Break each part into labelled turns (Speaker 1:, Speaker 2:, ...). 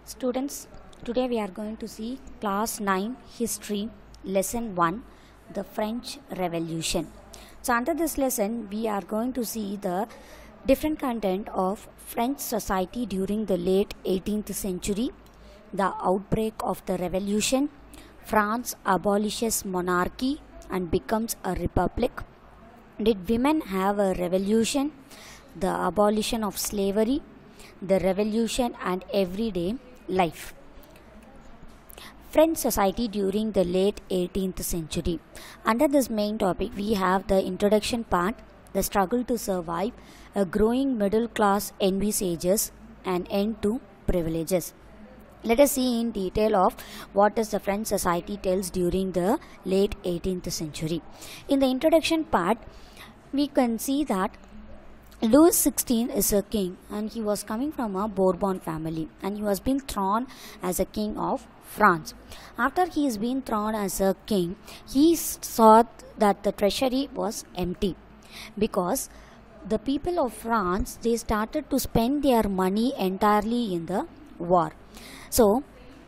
Speaker 1: Students, today we are going to see class 9 history lesson 1, the French Revolution. So under this lesson we are going to see the different content of French society during the late 18th century, the outbreak of the revolution, France abolishes monarchy and becomes a republic. Did women have a revolution? The abolition of slavery, the revolution and everyday life. French society during the late 18th century. Under this main topic, we have the introduction part, the struggle to survive, a growing middle class envisages an end to privileges. Let us see in detail of what is the French society tells during the late 18th century. In the introduction part, we can see that Louis XVI is a king and he was coming from a Bourbon family and he was being thrown as a king of France. After he is being thrown as a king, he saw that the treasury was empty because the people of France, they started to spend their money entirely in the war. So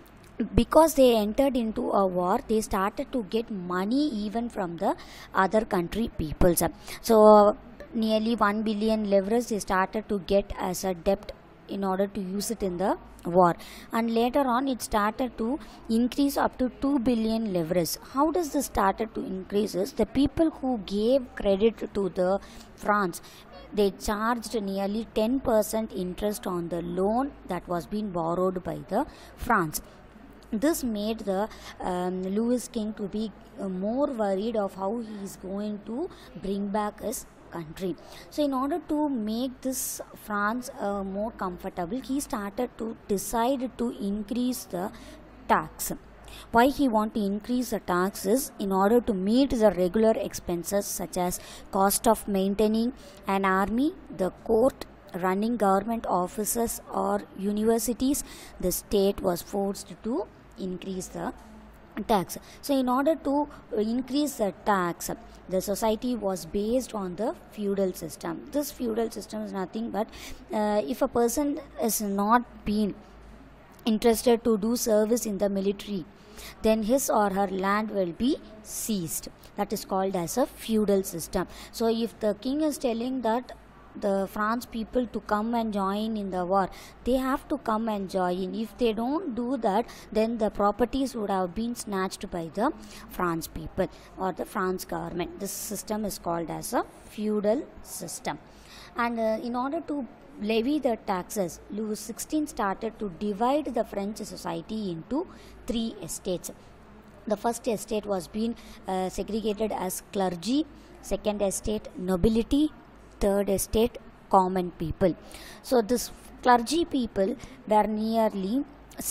Speaker 1: because they entered into a war, they started to get money even from the other country peoples. So nearly 1 billion livres they started to get as a debt in order to use it in the war, and later on it started to increase up to 2 billion livres. How does this started to increase? Is the people who gave credit to the France, they charged nearly 10% interest on the loan that was being borrowed by the France. This made the Louis king to be more worried of how he is going to bring back his country. So in order to make this France more comfortable, he started to decide to increase the tax. Why he want to increase the tax is in order to meet the regular expenses such as cost of maintaining an army, the court, running government offices or universities. The state was forced to increase the tax. So in order to increase the tax, the society was based on the feudal system. This feudal system is nothing but if a person is not been interested to do service in the military, then his or her land will be seized. That is called as a feudal system. So if the king is telling that the France people to come and join in the war, they have to come and join. If they don't do that, then the properties would have been snatched by the France people or the France government. This system is called as a feudal system. And in order to levy the taxes, Louis XVI started to divide the French society into 3 estates. The first estate was being segregated as clergy, second estate nobility, third estate common people. So this clergy people were nearly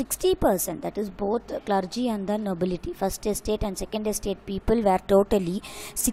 Speaker 1: 60%, that is both clergy and the nobility. First estate and second estate people were totally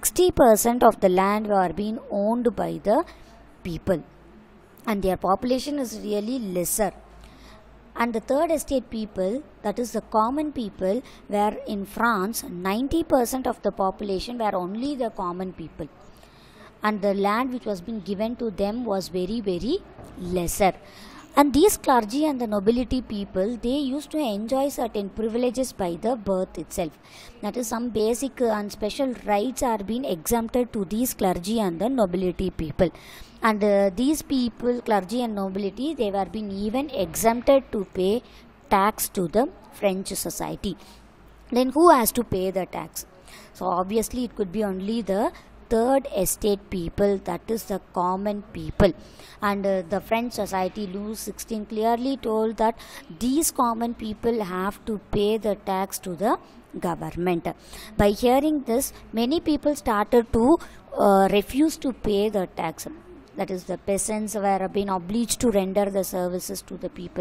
Speaker 1: 60% of the land were being owned by the people, and their population is really lesser. And the third estate people, that is the common people, were in France 90% of the population were only the common people, and the land which was being given to them was very lesser. And these clergy and the nobility people, they used to enjoy certain privileges by the birth itself. That is, some basic and special rights are being exempted to these clergy and the nobility people. And these people, clergy and nobility, they were being even exempted to pay tax to the French society. Then who has to pay the tax? So obviously it could be only the third estate people, that is the common people. And the French society, Louis XVI clearly told that these common people have to pay the tax to the government. By hearing this, many people started to refuse to pay the tax. That is, the peasants were being obliged to render the services to the people.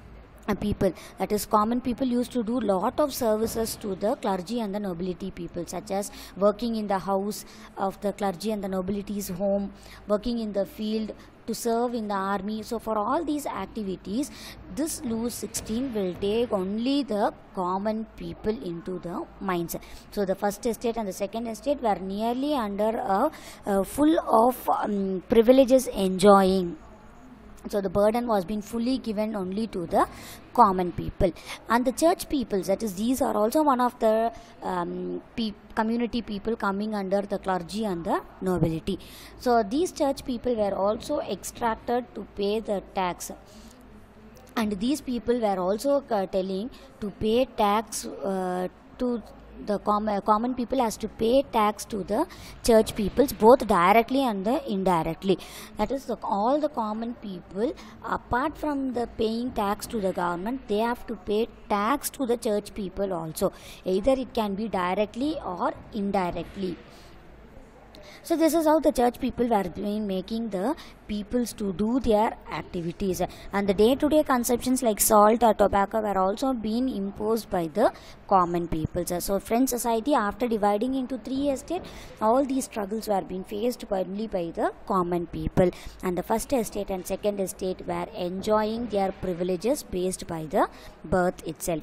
Speaker 1: That is, common people used to do lot of services to the clergy and the nobility people, such as working in the house of the clergy and the nobility's home, working in the field, to serve in the army. So for all these activities, this Louis XVI will take only the common people into the minds. So the first estate and the second estate were nearly under a full of privileges enjoying. So the burden was being fully given only to the common people. And the church peoples, that is, these are also one of the community people coming under the clergy and the nobility. So these church people were also extracted to pay the tax, and these people were also telling to pay tax to the common people has to pay tax to the church peoples, both directly and indirectly. That is, all the common people, apart from the paying tax to the government, they have to pay tax to the church people also. Either it can be directly or indirectly. So this is how the church people were making the peoples to do their activities, and the day-to-day consumptions like salt or tobacco were also being imposed by the common peoples. So French society, after dividing into 3 estates, all these struggles were being faced only by the common people, and the first estate and second estate were enjoying their privileges based by the birth itself.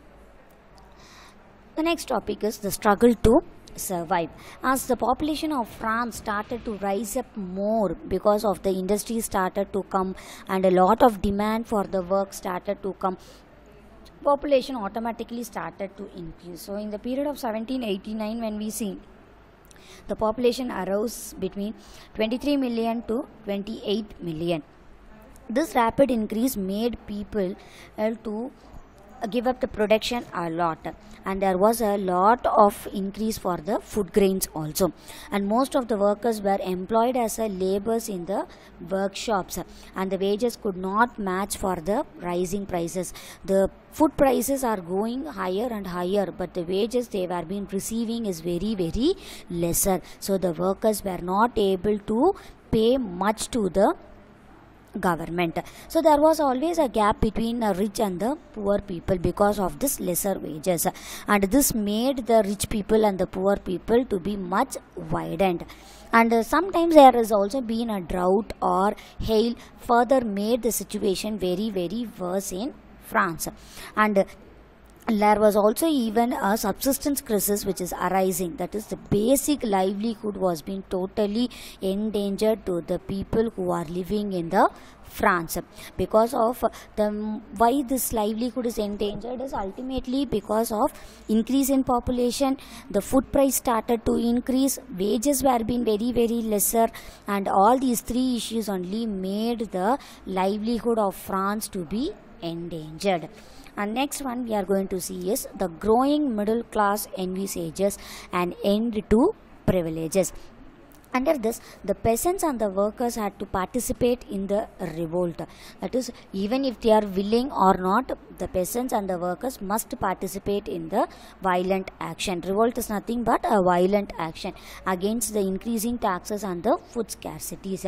Speaker 1: The next topic is the struggle to survive. As the population of France started to rise up more because of the industry started to come and a lot of demand for the work started to come, population automatically started to increase. So in the period of 1789, when we see, the population arose between 23 million to 28 million. This rapid increase made people to give up the production a lot, and there was a lot of increase for the food grains also, and most of the workers were employed as a laborers in the workshops, and the wages could not match for the rising prices. The food prices are going higher and higher, but the wages they were being receiving is very lesser, so the workers were not able to pay much to the government. So there was always a gap between the rich and the poor people because of this lesser wages, and this made the rich people and the poor people to be much widened. And sometimes there has also been a drought or hail, further made the situation very worse in France. And there was also even a subsistence crisis which is arising, that is, the basic livelihood was being totally endangered to the people who are living in the France. Because of the why this livelihood is endangered is ultimately because of increase in population, the food price started to increase, wages were being very lesser, and all these three issues only made the livelihood of France to be endangered. And next one we are going to see is the growing middle class envisages an end to privileges. Under this, the peasants and the workers had to participate in the revolt. That is, even if they are willing or not, the peasants and the workers must participate in the violent action. Revolt is nothing but a violent action against the increasing taxes and the food scarcities.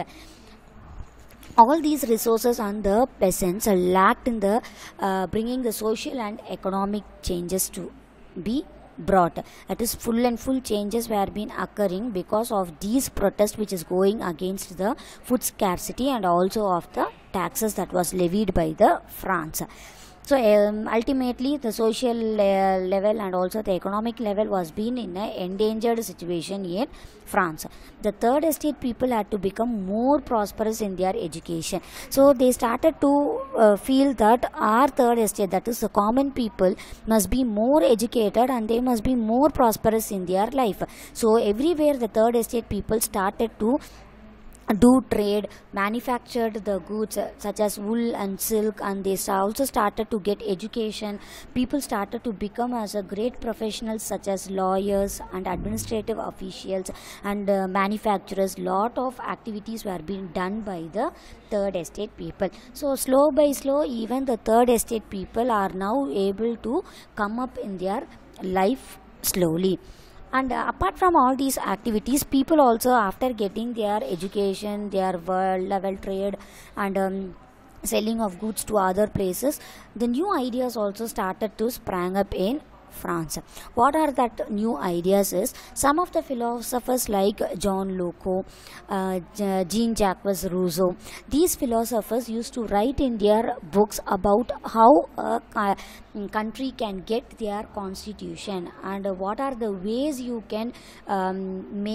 Speaker 1: All these resources and the peasants lacked in the bringing the social and economic changes to be brought. That is, full changes were being occurring because of these protests which is going against the food scarcity and also of the taxes that was levied by the France. So ultimately the social level and also the economic level was being in an endangered situation in France. The third estate people had to become more prosperous in their education. So they started to feel that our third estate, that is the common people, must be more educated and they must be more prosperous in their life. So everywhere the third estate people started to do trade, manufactured the goods such as wool and silk, and they also started to get education. People started to become as a great professionals such as lawyers and administrative officials and manufacturers. Lot of activities were being done by the third estate people. So slow by slow, even the third estate people are now able to come up in their life slowly. And apart from all these activities, people also, after getting their education, their world level trade and selling of goods to other places, the new ideas also started to sprang up in France. What are that new ideas is, some of the philosophers like John Locke, Jean-Jacques Rousseau, these philosophers used to write in their books about how a country can get their constitution and what are the ways you can make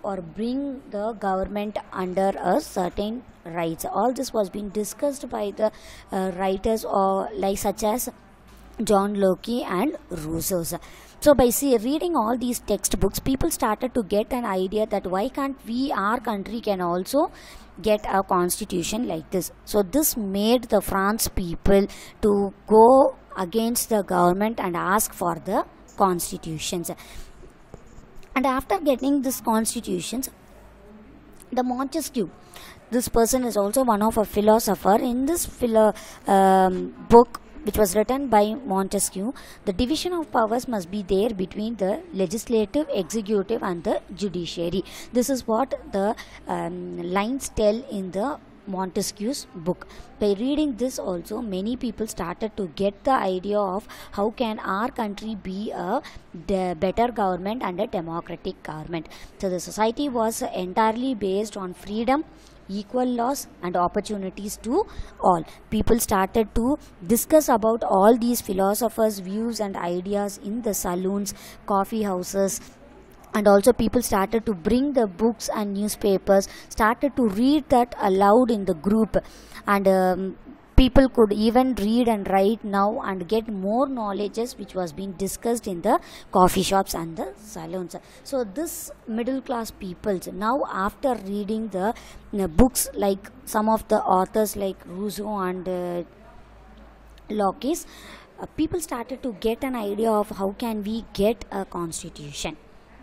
Speaker 1: or bring the government under a certain rights. All this was being discussed by the writers or like such as John Locke and Rousseau. So by reading all these textbooks, people started to get an idea that why can't we, our country can also get a constitution like this. So this made the France people to go against the government and ask for the constitutions. And after getting this constitutions, the Montesquieu, this person is also one of a philosopher. In this book which was written by Montesquieu, the division of powers must be there between the legislative, executive and the judiciary. This is what the lines tell in the Montesquieu's book. By reading this also, many people started to get the idea of how can our country be a better government and a democratic government. So the society was entirely based on freedom, equal laws and opportunities to all. People started to discuss about all these philosophers' views and ideas in the saloons, coffee houses, and also people started to bring the books and newspapers, started to read that aloud in the group, and people could even read and write now and get more knowledges which was being discussed in the coffee shops and the salons. So this middle class peoples now, after reading the books like some of the authors like Rousseau and Locke, people started to get an idea of how can we get a constitution.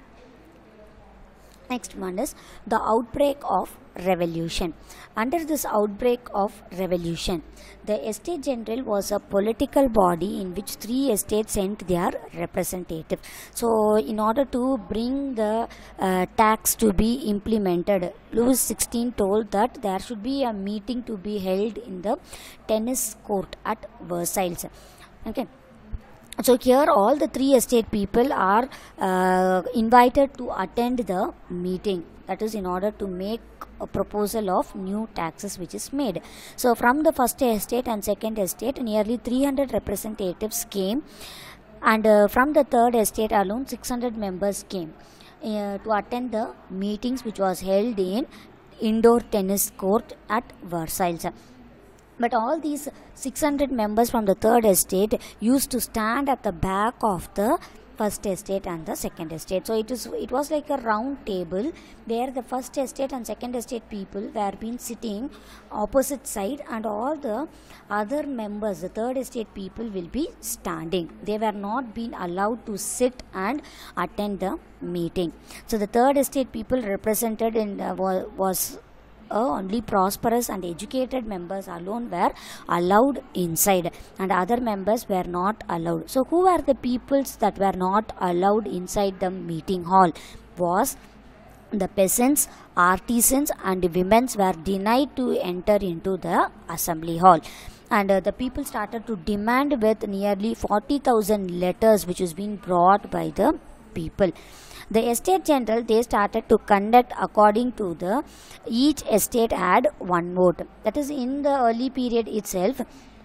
Speaker 1: Next one is the outbreak of revolution. Under this outbreak of revolution, the Estate General was a political body in which 3 estates sent their representative. So in order to bring the tax to be implemented, Louis XVI told that there should be a meeting to be held in the tennis court at Versailles. Okay. So here all the 3 estate people are invited to attend the meeting. That is in order to make a proposal of new taxes which is made. So from the first estate and second estate, nearly 300 representatives came, and from the third estate alone 600 members came to attend the meetings which was held in indoor tennis court at Versailles. But all these 600 members from the third estate used to stand at the back of the first estate and the second estate. So it was like a round table where the first estate and second estate people were been sitting opposite side, and all the other members, the third estate people, will be standing. They were not being allowed to sit and attend the meeting. So the third estate people represented in was only prosperous and educated members alone were allowed inside, and other members were not allowed. So who were the peoples that were not allowed inside the meeting hall? Was the peasants, artisans and women were denied to enter into the assembly hall. And the people started to demand with nearly 40,000 letters which was being brought by the people. The Estate General, they started to conduct according to the each estate had one vote. That is, in the early period itself,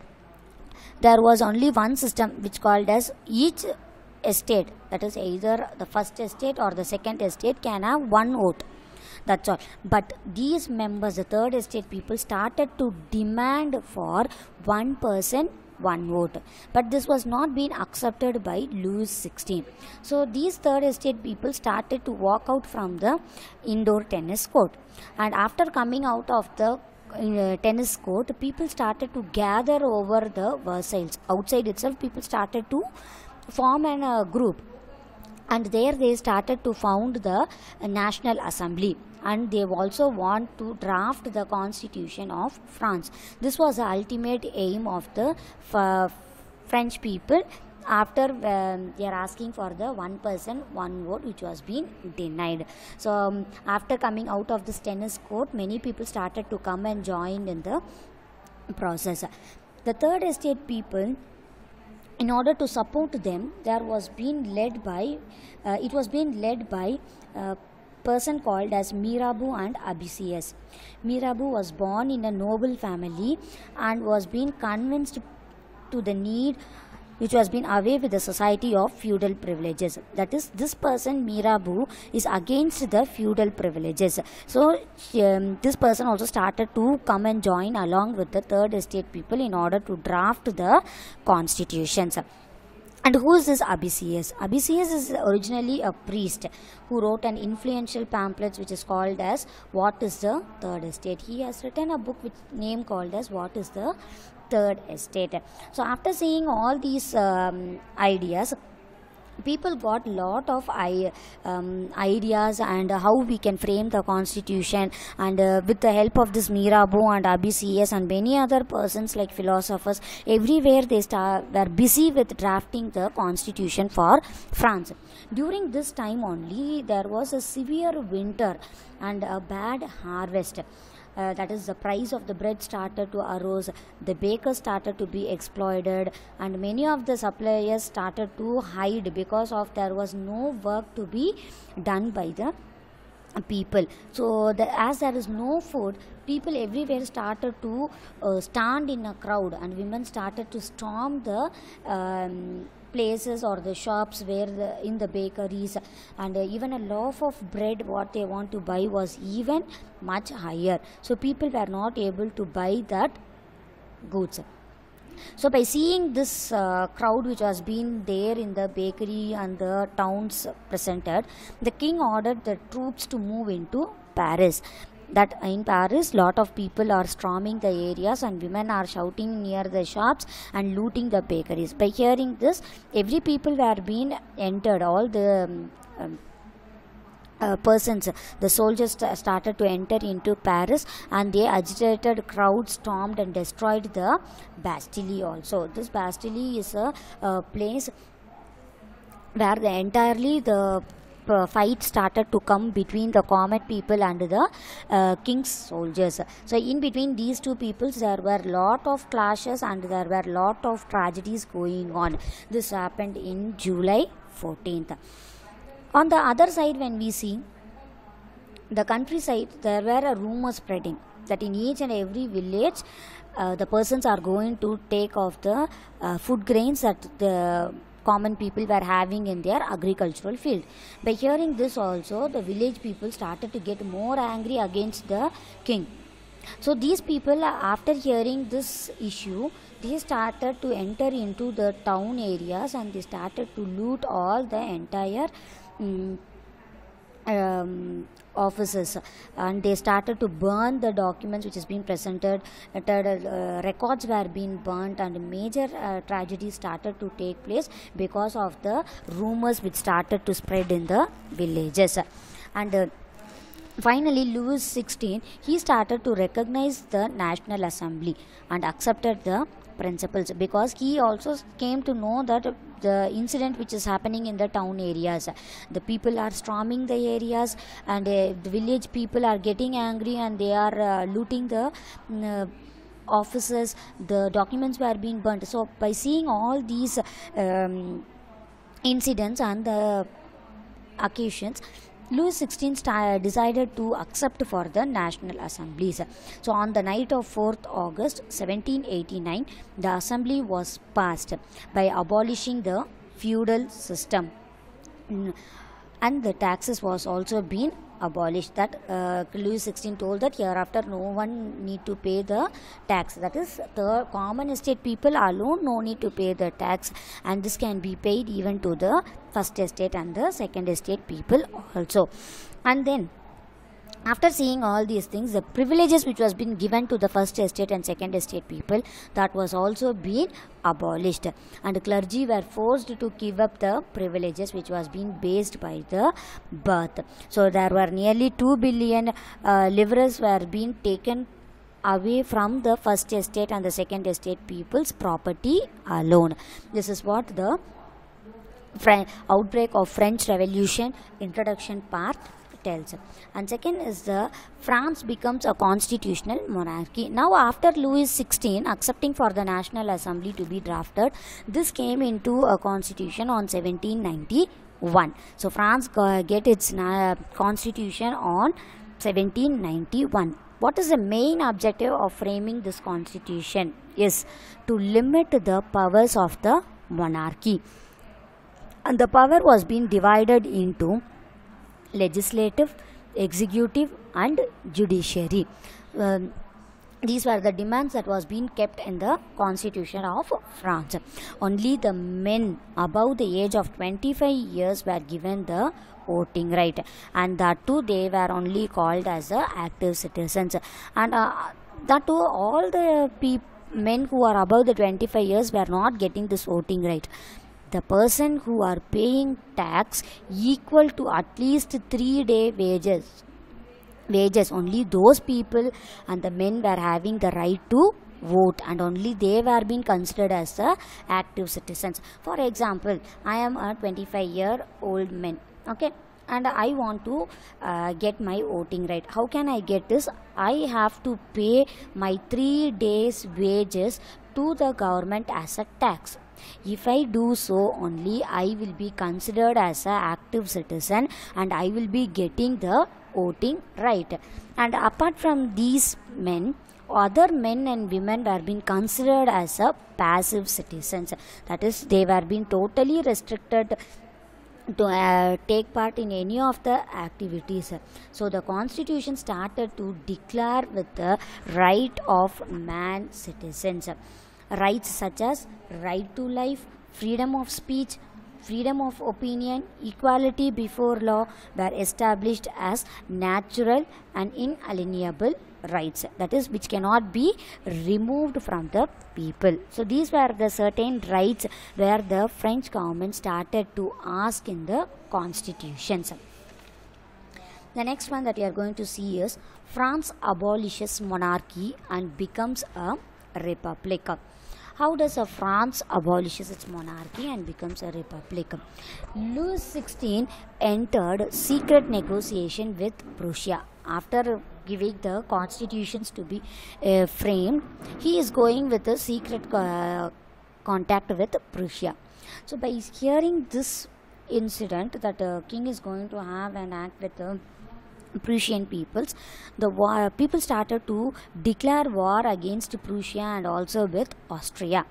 Speaker 1: there was only one system which called as each estate, that is either the first estate or the second estate, can have one vote. That's all. But these members, the third estate people, started to demand for one person, one vote. But this was not being accepted by Louis XVI. So these third estate people started to walk out from the indoor tennis court. And after coming out of the tennis court, people started to gather over the Versailles. Outside itself, people started to form a group. And there they started to found the National Assembly, and they also want to draft the Constitution of France. This was the ultimate aim of the French people after they are asking for the one person, one vote, which was being denied. So after coming out of this tennis court, many people started to come and join in the process. The third estate people, in order to support them, there was being led by a person called as Mirabeau and Abbassius. Mirabeau was born in a noble family and was being convinced to the need which was been away with the society of feudal privileges. That is, this person Mirabeau is against the feudal privileges. So this person also started to come and join along with the third estate people in order to draft the constitutions. And who is this Abisius? Abisius is originally a priest who wrote an influential pamphlet which is called as What is the Third Estate. He has written a book with name called as What is the Third Estate. So after seeing all these ideas, people got lot of ideas and how we can frame the constitution, and with the help of this Mirabeau and Abisius and many other persons like philosophers, everywhere they were busy with drafting the constitution for France. During this time only there was a severe winter and a bad harvest. That is, the price of the bread started to arose, the bakers started to be exploited, and many of the suppliers started to hide because of there was no work to be done by the people. So as there is no food, people everywhere started to stand in a crowd, and women started to storm the places or the shops where in the bakeries, and even a loaf of bread what they want to buy was even much higher. So people were not able to buy that goods. So by seeing this crowd which was been there in the bakery and the towns presented, the king ordered the troops to move into Paris. That in Paris, lot of people are storming the areas and women are shouting near the shops and looting the bakeries. By hearing this, every people were being entered, all the persons, the soldiers started to enter into Paris, and the agitated crowd stormed and destroyed the Bastille also. This Bastille is a place where the fight started to come between the common people and the king's soldiers. So in between these two peoples there were lot of clashes and there were lot of tragedies going on. This happened in July 14th. On the other side, when we see the countryside, there were a rumor spreading that in each and every village the persons are going to take off the food grains that the common people were having in their agricultural field. By hearing this also, the village people started to get more angry against the king. So these people, after hearing this issue, they started to enter into the town areas and they started to loot all the entire offices, and they started to burn the documents which has been presented. Records were being burnt, and major tragedies started to take place because of the rumors which started to spread in the villages. And finally, Louis XVI, he started to recognize the National Assembly and accepted the principles, because he also came to know that the incident which is happening in the town areas, the people are storming the areas, and the village people are getting angry and they are looting the offices, the documents were being burnt. So by seeing all these incidents and the occasions, Louis XVI decided to accept for the National Assemblies. So on the night of 4th August 1789, the Assembly was passed by abolishing the feudal system, and the taxes was also been abolished. That Louis XVI told that hereafter no one need to pay the tax. That is, the common estate people alone no need to pay the tax, and this can be paid even to the first estate and the second estate people also. And then after seeing all these things, the privileges which was been given to the first estate and second estate people, that was also been abolished, and clergy were forced to give up the privileges which was being based by the birth. So there were nearly 2 billion livres were being taken away from the first estate and the second estate people's property alone. This is what the outbreak of French Revolution introduction part tells. And second is the France becomes a constitutional monarchy. Now after Louis XVI accepting for the National Assembly to be drafted, this came into a constitution on 1791. So France get its constitution on 1791. What is the main objective of framing this constitution? Is to limit the powers of the monarchy, and the power was being divided into legislative, executive, and judiciary. These were the demands that was being kept in the constitution of France. Only the men above the age of 25 years were given the voting right, and that too they were only called as the active citizens, and that too all the men who are above the 25 years were not getting this voting right. The person who are paying tax equal to at least 3-day wages, only those people and the men were having the right to vote, and only they were being considered as the active citizens. For example, I am a 25-year-old man, okay, and I want to get my voting right. How can I get this? I have to pay my 3 days wages to the government as a tax. If I do so, only I will be considered as an active citizen and I will be getting the voting right. And apart from these men, other men and women were being considered as a passive citizens. That is, they were being totally restricted to take part in any of the activities. So the constitution started to declare with the right of man citizens. Rights such as right to life, freedom of speech, freedom of opinion, equality before law were established as natural and inalienable rights, that is, which cannot be removed from the people. So these were the certain rights where the French government started to ask in the constitutions. The next one that we are going to see is France abolishes monarchy and becomes a republic. How does France abolishes its monarchy and becomes a republic? Louis XVI entered secret negotiation with Prussia. After giving the constitutions to be framed, he is going with a secret contact with Prussia. So by hearing this incident that the king is going to have an act with the Prussian peoples, the people started to declare war against Prussia and also with Austria.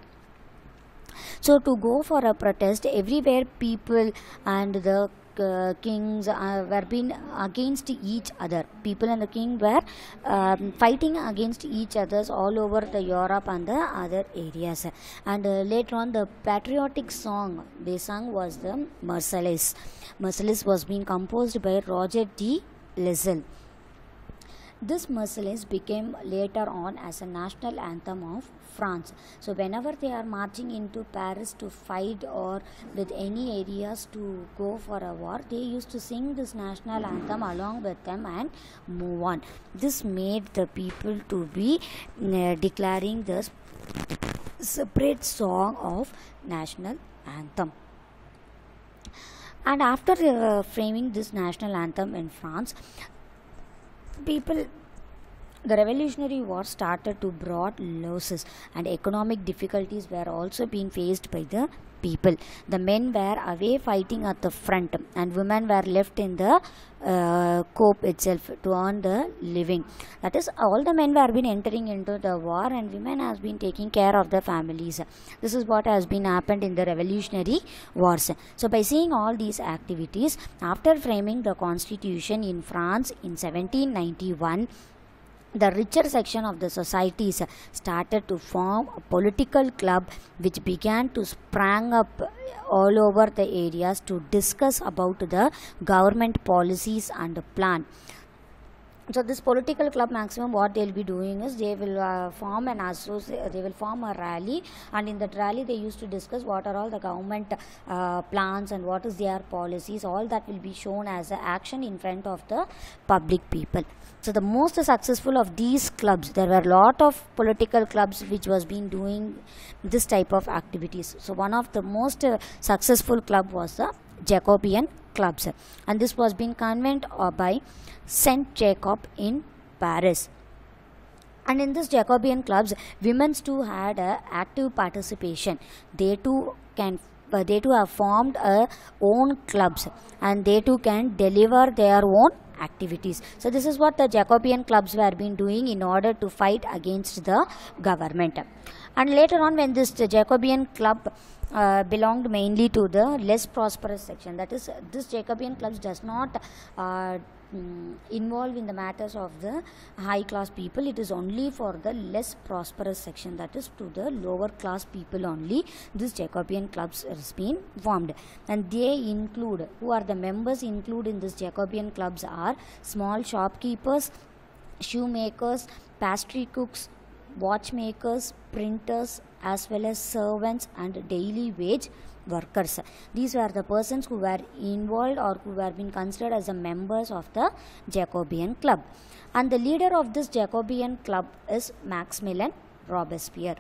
Speaker 1: So to go for a protest, everywhere people and the kings were being against each other. People and the king were fighting against each others all over the Europe and the other areas. And later on, the patriotic song they sung was the Marseillaise. Marseillaise was being composed by Roger de Lisle. This Marseillaise became later on as a national anthem of France. So whenever they are marching into Paris to fight or with any areas to go for a war, they used to sing this national anthem along with them and move on. This made the people to be declaring this separate song of national anthem. And after framing this national anthem in France, the Revolutionary War started to brought losses, and economic difficulties were also being faced by the people. The men were away fighting at the front, and women were left in the cope itself to earn the living. That is, all the men were been entering into the war, and women has been taking care of the families. This is what has been happened in the Revolutionary Wars. So by seeing all these activities, after framing the constitution in France in 1791, the richer section of the societies started to form a political club which began to sprang up all over the areas to discuss about the government policies and plan. So this political club maximum, what they will be doing is they will form an they will form a rally, and in that rally they used to discuss what are all the government plans and what is their policies. All that will be shown as an action in front of the public people. So the most successful of these clubs, there were a lot of political clubs which was been doing this type of activities. So one of the most successful club was the Jacobean clubs, and this was being convened by Saint Jacob in Paris. And in this Jacobean clubs, women too had active participation. They too have formed own clubs, and they too can deliver their own activities. So this is what the Jacobean clubs were been doing in order to fight against the government. And later on, when this Jacobean club belonged mainly to the less prosperous section, that is, this Jacobean clubs does not involve in the matters of the high class people. It is only for the less prosperous section, that is to the lower class people only this Jacobean clubs has been formed. And they include, who are the members include in this Jacobean clubs are small shopkeepers, shoemakers, pastry cooks, watchmakers, printers, as well as servants and daily wage workers. These were the persons who were involved or who were being considered as the members of the Jacobean club. And the leader of this Jacobean club is Maximilien Robespierre.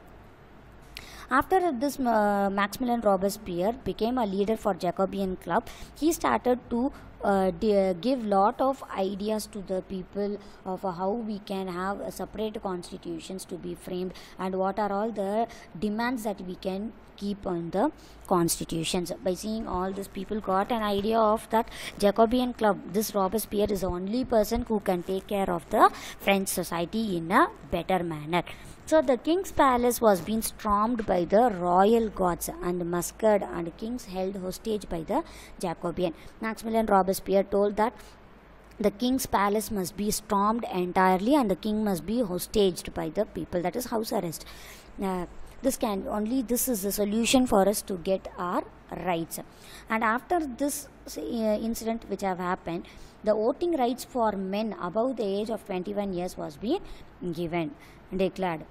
Speaker 1: After this Maximilien Robespierre became a leader for Jacobean club, he started to give lot of ideas to the people of how we can have a separate constitutions to be framed, and what are all the demands that we can keep on the constitutions. By seeing all this, people got an idea of that Jacobean club, this Robespierre is the only person who can take care of the French society in a better manner. So the king's palace was being stormed by the royal guards and massacred, and kings held hostage by the Jacobean. Maximilien Robespierre told that the king's palace must be stormed entirely and the king must be hostaged by the people, that is house arrest. This is the solution for us to get our rights. And after this incident which have happened, the voting rights for men above the age of 21 years was being declared.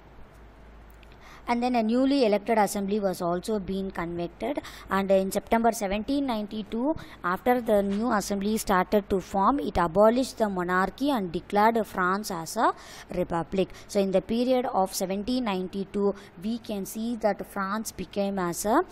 Speaker 1: And then a newly elected assembly was also being convicted, and in September 1792, after the new assembly started to form, it abolished the monarchy and declared France as a republic. So in the period of 1792, we can see that France became as a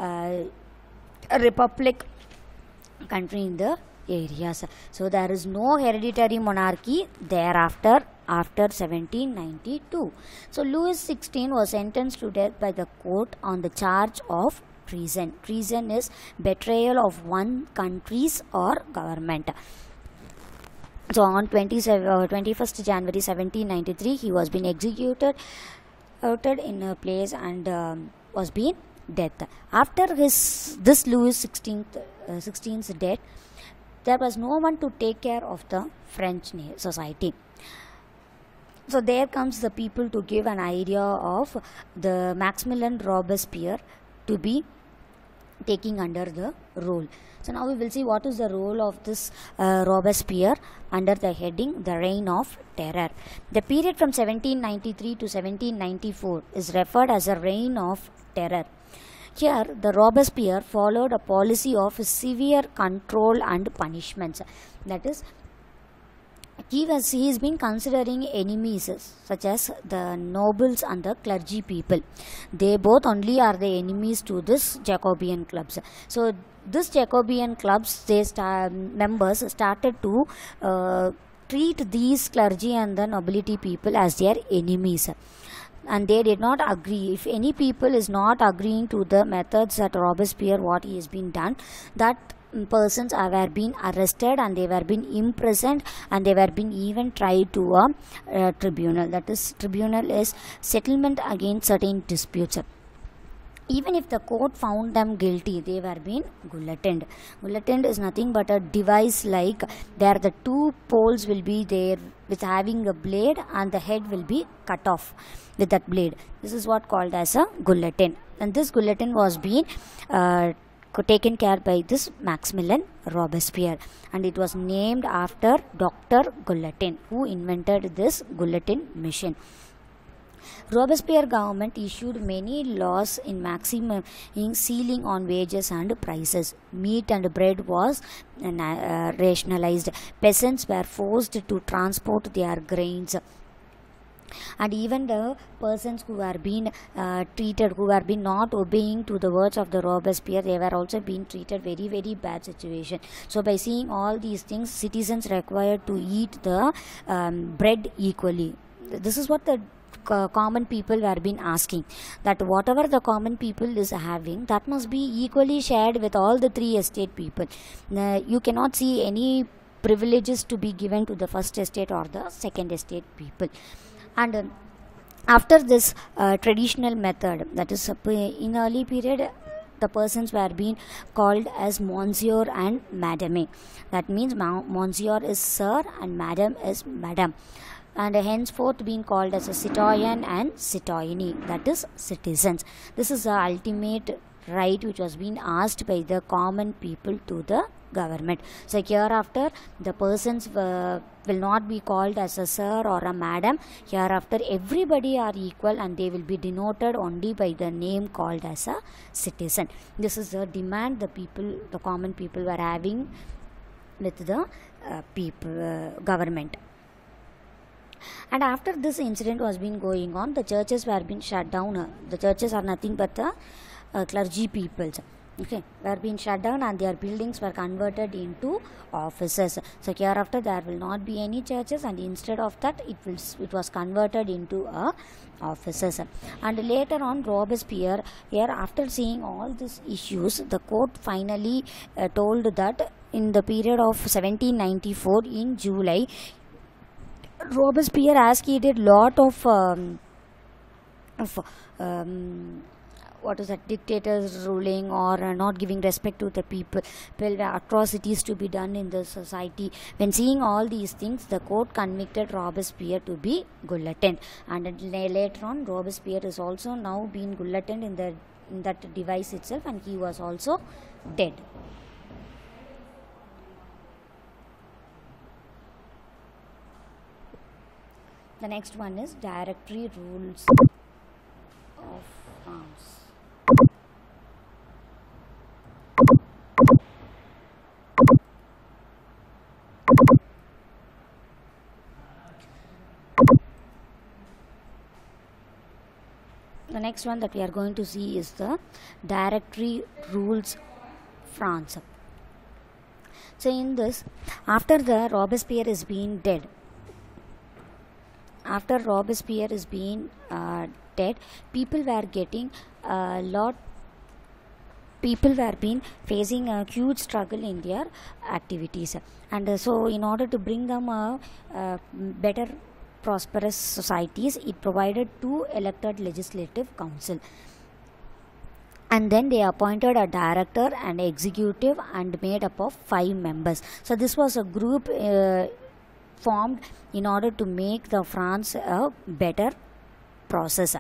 Speaker 1: republic country in the areas. So there is no hereditary monarchy thereafter after 1792. So Louis XVI was sentenced to death by the court on the charge of treason. Treason is betrayal of one country's or government. So on 21st January 1793, he was being executed in a place and was being death. After this Louis XVI's death, there was no one to take care of the French society. So there comes the people to give an idea of the Maximilien Robespierre to be taking under the role. So now we will see what is the role of this Robespierre under the heading the Reign of Terror. The period from 1793 to 1794 is referred as a Reign of Terror. Here, the Robespierre followed a policy of severe control and punishments. That is, he has been considering enemies such as the nobles and the clergy people. They both only are the enemies to this Jacobean clubs. So this Jacobean clubs, members started to treat these clergy and the nobility people as their enemies. And they did not agree. If any people is not agreeing to the methods that Robespierre, what he has been done, that persons were being arrested and they were being imprisoned and they were being even tried to a tribunal. That is, tribunal is settlement against certain disputes. Even if the court found them guilty, they were being guillotined. Guillotined is nothing but a device like there the two poles will be there with having a blade and the head will be cut off with that blade. This is what called as a guillotine. And this guillotine was being taken care by this Maximilien Robespierre, and it was named after Dr. Guillotine, who invented this guillotine machine. Robespierre government issued many laws in maximum ceiling on wages and prices. Meat and bread was rationalized. Peasants were forced to transport their grains. And even the persons who were being treated, who were being not obeying to the words of the Robespierre, they were also being treated very, very bad situation. So by seeing all these things, citizens required to eat the bread equally. This is what the common people were been asking, that whatever the common people is having, that must be equally shared with all the three estate people. You cannot see any privileges to be given to the first estate or the second estate people. And after this traditional method, that is in early period, the persons were being called as monsieur and madame. That means monsieur is sir and madame is madam, and henceforth being called as a citoyen and citoyenne, that is citizens. This is the ultimate right which was being asked by the common people to the government. So hereafter the persons will not be called as a sir or a madam. Hereafter everybody are equal and they will be denoted only by the name called as a citizen. This is the demand the common people were having with the government. And after this incident was been going on, the churches were being shut down. The churches are nothing but the clergy peoples, okay, were being shut down, and their buildings were converted into offices. So hereafter there will not be any churches, and instead of that it was converted into offices. And later on, Robespierre, here after seeing all these issues, the court finally told that in the period of 1794 in July, Robespierre, as he did lot of what is that, dictators ruling or not giving respect to the people, atrocities to be done in the society. When seeing all these things, the court convicted Robespierre to be guillotined, and later on Robespierre is also now being guillotined in that device itself, and he was also dead. The next one is Directory Rules of France. The next one that we are going to see is the Directory Rules France. So in this, after the Robespierre is being dead, people were getting people were being facing a huge struggle in their activities, and so in order to bring them a better prosperous societies, it provided 2 elected legislative council, and then they appointed a director and executive and made up of 5 members. So this was a group formed in order to make the France a better process.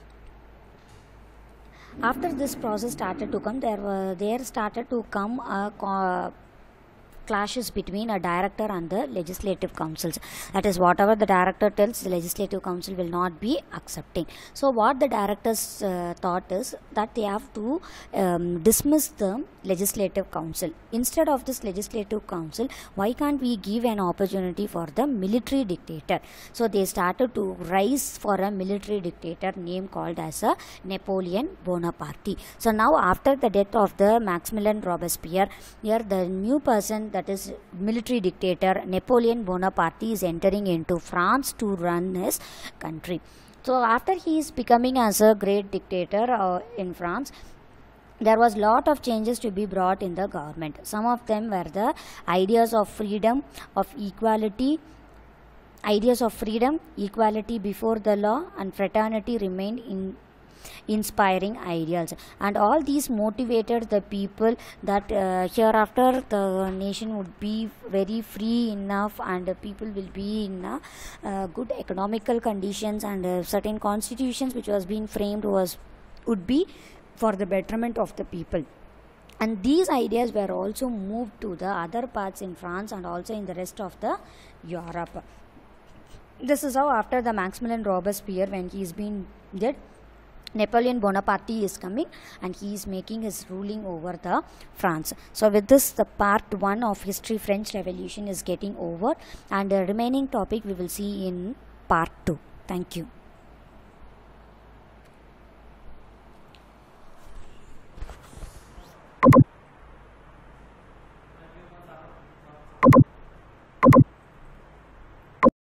Speaker 1: After this process started to come, there started to come clashes between a director and the legislative councils. That is, whatever the director tells, the legislative council will not be accepting. So what the directors thought is that they have to dismiss the legislative council. Instead of this legislative council, why can't we give an opportunity for the military dictator? So they started to rise for a military dictator name called as a Napoleon Bonaparte. So now after the death of the Maximilien Robespierre, here the new person, that is military dictator Napoleon Bonaparte, is entering into France to run his country. So after he is becoming as a great dictator in France, there was lot of changes to be brought in the government. Some of them were the ideas of freedom, of equality. Ideas of freedom, equality before the law, and fraternity remained inspiring ideals, and all these motivated the people that hereafter the nation would be very free enough, and people will be in good economical conditions, and certain constitutions which was being framed would be for the betterment of the people. And these ideas were also moved to the other parts in France and also in the rest of the Europe. This is how after the Maximilien Robespierre, when he is being dead, Napoleon Bonaparte is coming and he is making his ruling over the France. So with this, the part 1 of History French Revolution is getting over, and the remaining topic we will see in part 2. Thank you.